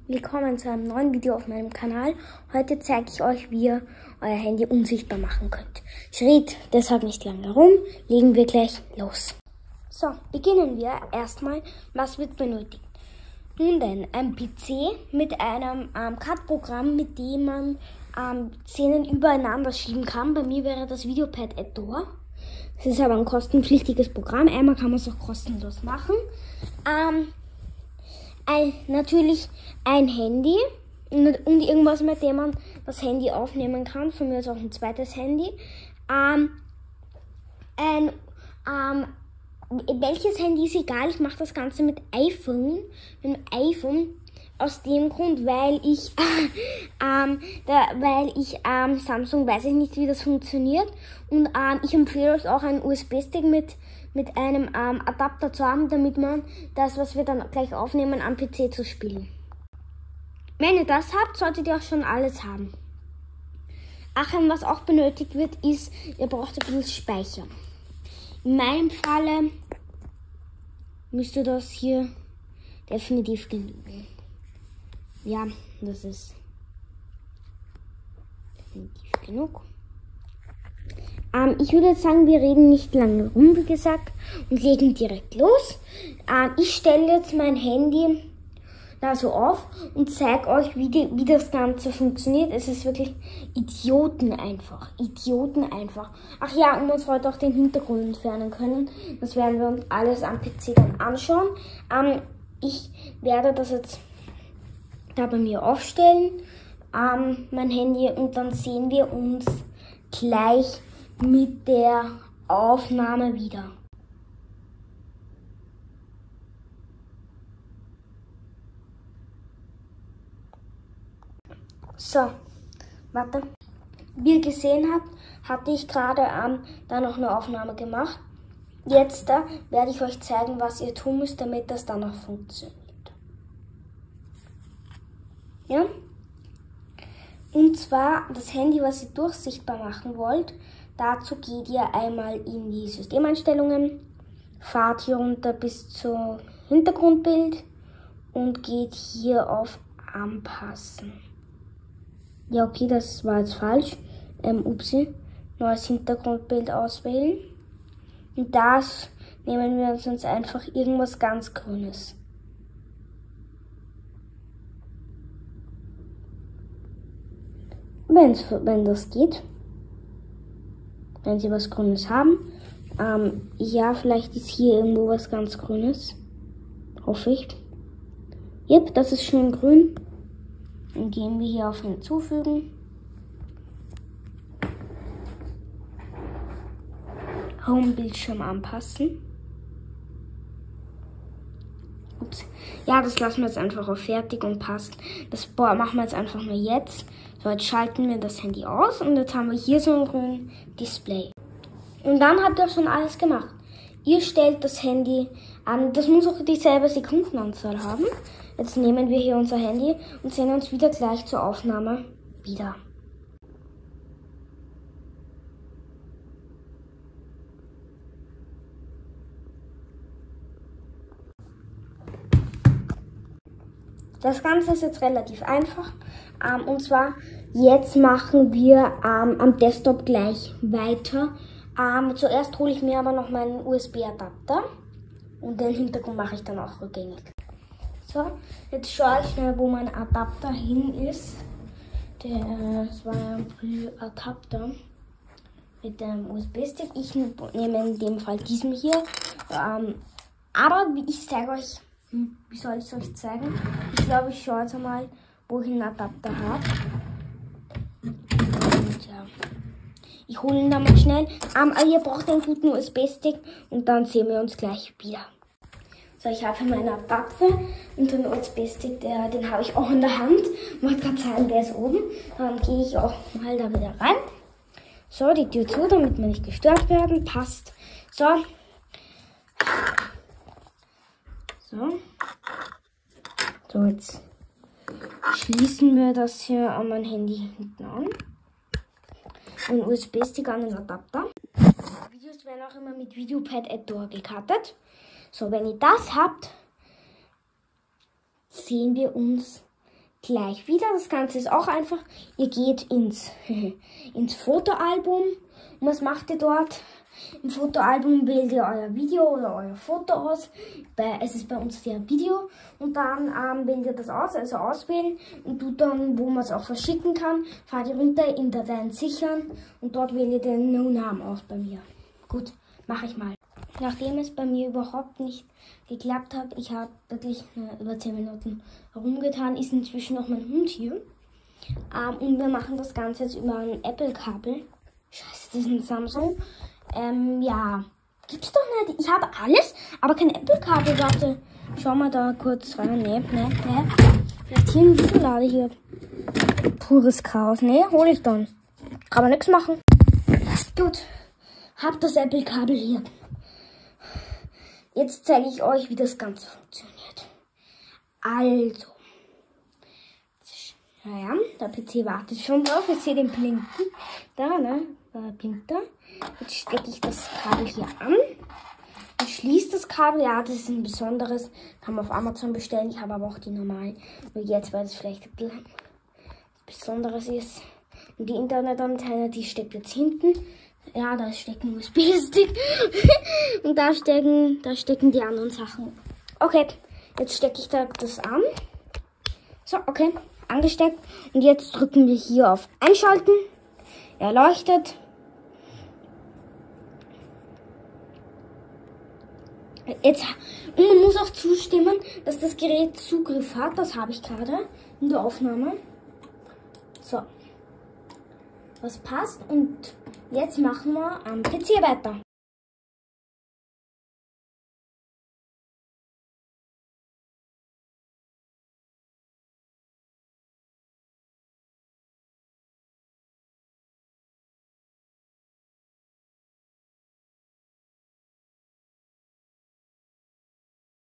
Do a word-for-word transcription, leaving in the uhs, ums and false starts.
willkommen zu einem neuen Video auf meinem Kanal. Heute zeige ich euch, wie ihr euer Handy unsichtbar machen könnt. Ich rede deshalb nicht lange rum, legen wir gleich los. So, beginnen wir erstmal, was wird benötigt? Nun denn, ein P C mit einem ähm, C A D-Programm, mit dem man ähm, Szenen übereinander schieben kann. Bei mir wäre das Videopad Editor. Es ist aber ein kostenpflichtiges Programm, einmal kann man es auch kostenlos machen. Ähm, Ein, natürlich ein Handy und, und irgendwas, mit dem man das Handy aufnehmen kann. Von mir ist auch ein zweites Handy. Ähm, ein, ähm, welches Handy ist egal, ich mache das Ganze mit iPhone. Mit dem iPhone aus dem Grund, weil ich, ähm, da, weil ich ähm, Samsung weiß ich nicht, wie das funktioniert. Und ähm, ich empfehle euch auch einen U S B-Stick mit mit einem ähm, Adapter zu haben, damit man das, was wir dann gleich aufnehmen, am P C zu spielen. Wenn ihr das habt, solltet ihr auch schon alles haben. Ach, was auch benötigt wird, ist, ihr braucht ein bisschen Speicher. In meinem Falle müsste das hier definitiv genügen. Ja, das ist definitiv genug. Ähm, ich würde jetzt sagen, wir reden nicht lange rum, wie gesagt, und legen direkt los. Ähm, ich stelle jetzt mein Handy da so auf und zeige euch, wie, die, wie das Ganze funktioniert. Es ist wirklich Idioten einfach. Idioten einfach. Ach ja, und uns heute auch den Hintergrund entfernen können. Das werden wir uns alles am P C dann anschauen. Ähm, ich werde das jetzt da bei mir aufstellen, ähm, mein Handy, und dann sehen wir uns gleich mit der Aufnahme wieder. So, warte. Wie ihr gesehen habt, hatte ich gerade ähm, da noch eine Aufnahme gemacht. Jetzt da werde ich euch zeigen, was ihr tun müsst, damit das dann noch funktioniert. Ja? Und zwar das Handy, was ihr durchsichtbar machen wollt. Dazu geht ihr einmal in die Systemeinstellungen, fahrt hier runter bis zum Hintergrundbild und geht hier auf Anpassen. Ja, okay, das war jetzt falsch. Ähm, upsi. Neues Hintergrundbild auswählen. Und das nehmen wir uns jetzt einfach irgendwas ganz Grünes. Wenn's, wenn das geht. Wenn Sie was Grünes haben. Ähm, ja, vielleicht ist hier irgendwo was ganz Grünes. Hoffe ich. Yep, das ist schön grün. Dann gehen wir hier auf Hinzufügen. Home-Bildschirm anpassen. Ups. Ja, das lassen wir jetzt einfach auf Fertig und passt. Das machen wir jetzt einfach nur jetzt. So, jetzt schalten wir das Handy aus und jetzt haben wir hier so ein grünes Display. Und dann habt ihr schon alles gemacht. Ihr stellt das Handy an, das muss auch dieselbe Sekundenanzahl haben. Jetzt nehmen wir hier unser Handy und sehen uns wieder gleich zur Aufnahme wieder. Das Ganze ist jetzt relativ einfach. Ähm, und zwar, jetzt machen wir ähm, am Desktop gleich weiter. Ähm, zuerst hole ich mir aber noch meinen U S B-Adapter. Und den Hintergrund mache ich dann auch rückgängig. So, jetzt schaue ich schnell, wo mein Adapter hin ist. Der, das war ein Adapter mit dem U S B-Stick. Ich nehme in dem Fall diesen hier. Ähm, aber ich zeige euch, hm, wie soll ich es euch zeigen? Ich glaube, ich schaue jetzt einmal, wo ich einen Adapter habe. Und ja, ich hole ihn dann mal schnell. Ähm, aber ihr braucht einen guten U S B-Stick und dann sehen wir uns gleich wieder. So, ich habe meinen Adapter und den U S B-Stick, den habe ich auch in der Hand. Ich wollte gerade sagen, der ist oben. Dann gehe ich auch mal da wieder rein. So, die Tür zu, damit wir nicht gestört werden. Passt. So. So. So, jetzt schließen wir das hier an mein Handy hinten an. Ein U S B-Stick an den Adapter. Die Videos werden auch immer mit Videopad Editor gekartet. So, wenn ihr das habt, sehen wir uns gleich wieder. Das Ganze ist auch einfach. Ihr geht ins, ins Fotoalbum. Und was macht ihr dort? Im Fotoalbum wählt ihr euer Video oder euer Foto aus. Bei, es ist bei uns der Video. Und dann ähm, wählt ihr das aus, also auswählen. Und tut dann, wo man es auch verschicken kann, fahrt ihr runter in Dateien sichern. Und dort wählt ihr den No-Name aus bei mir. Gut, mache ich mal. Nachdem es bei mir überhaupt nicht geklappt hat, ich habe wirklich äh, über zehn Minuten herumgetan, ist inzwischen noch mein Hund hier. Ähm, und wir machen das Ganze jetzt über ein Apple-Kabel. Scheiße, das ist ein Samsung. Ähm, ja, gibt's doch nicht. Ich habe alles, aber kein Apple-Kabel. Warte, schau mal da kurz rein. Nee, nee, nee. Jetzt hier ein Schublade hier. Pures Chaos. Nee, hol ich dann. Kann man nichts machen. Gut, hab das Apple-Kabel hier. Jetzt zeige ich euch, wie das Ganze funktioniert. Also. Naja, der P C wartet schon drauf. Jetzt seht ihr den Blinken. Da, ne? Da blinkt er. Jetzt stecke ich das Kabel hier an. Und schließe das Kabel. Ja, das ist ein besonderes. Kann man auf Amazon bestellen. Ich habe aber auch die normalen. Nur jetzt, weil das vielleicht ein bisschen Besonderes ist. Und die Internetantenne, die steckt jetzt hinten. Ja, da steckt ein U S B-Stick. Und da stecken, da stecken die anderen Sachen. Okay, jetzt stecke ich da das an. So, okay, angesteckt. Und jetzt drücken wir hier auf Einschalten. Er leuchtet. Jetzt, und man muss auch zustimmen, dass das Gerät Zugriff hat. Das habe ich gerade in der Aufnahme. So. Das passt. Und jetzt machen wir am P C weiter.